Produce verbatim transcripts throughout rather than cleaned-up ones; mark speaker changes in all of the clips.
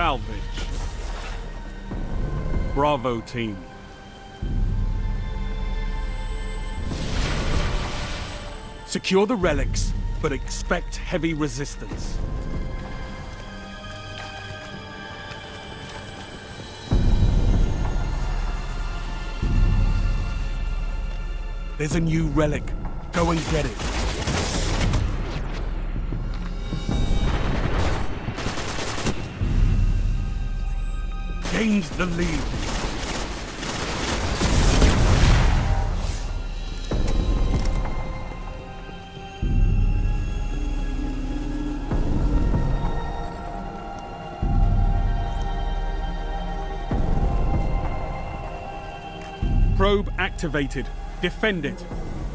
Speaker 1: Salvage. Bravo team. Secure the relics, but expect heavy resistance. There's a new relic. Go and get it. Gained the lead. Probe activated. Defend it.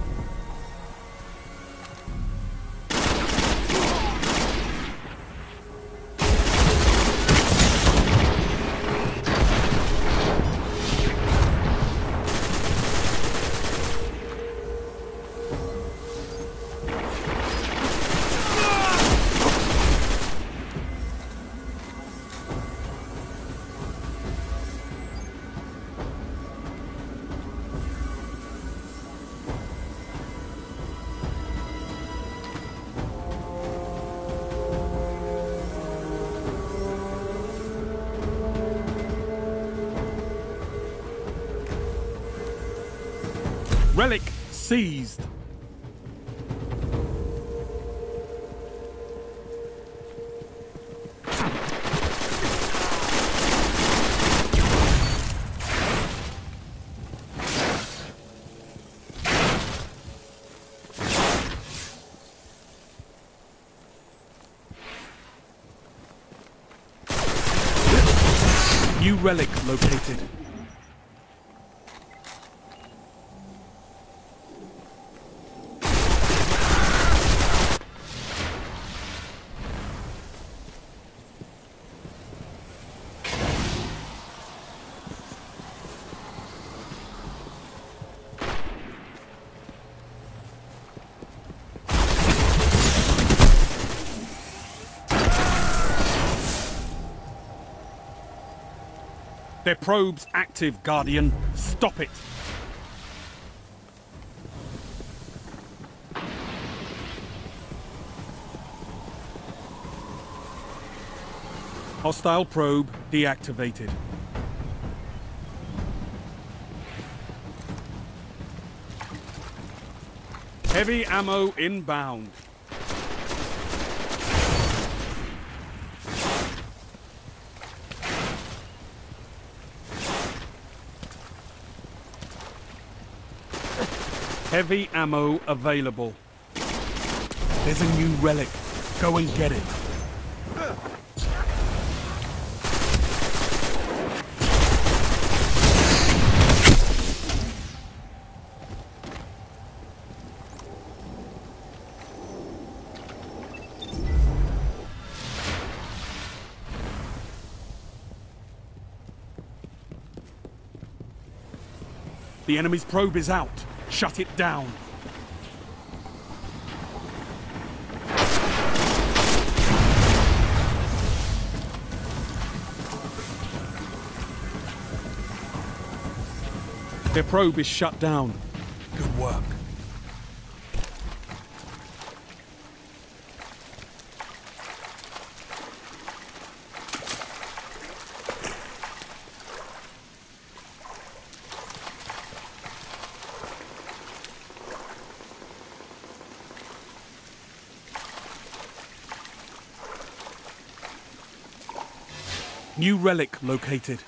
Speaker 1: Relic seized. New relic located. Their probe's active, Guardian. Stop it. Hostile probe deactivated. Heavy ammo inbound. Heavy ammo available. There's a new relic. Go and get it. The enemy's probe is out. Shut it down. Their probe is shut down. Good work. New relic located.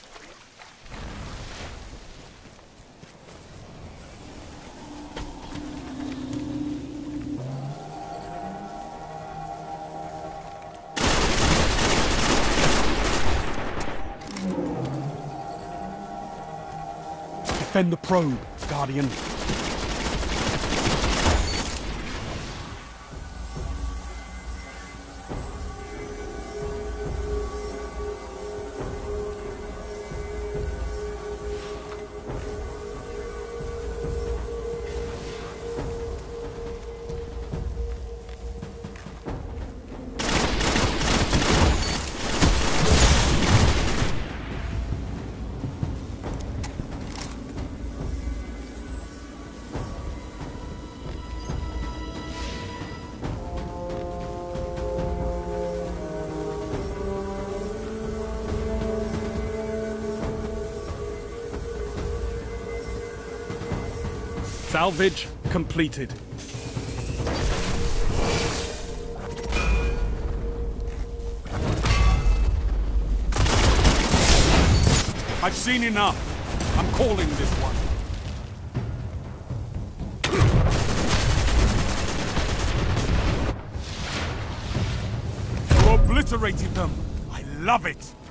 Speaker 1: Defend the probe, Guardian. Salvage completed. I've seen enough. I'm calling this one. You obliterated them. I love it.